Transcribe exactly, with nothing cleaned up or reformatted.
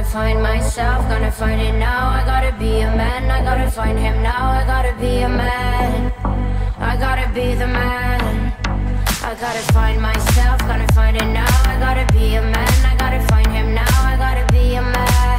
find myself, gonna find it now. I gotta be a man, I gotta find him now. I gotta be a man, I gotta be the man. I gotta find myself, gonna find it now. I gotta be a man, I gotta find him now. I gotta be a man.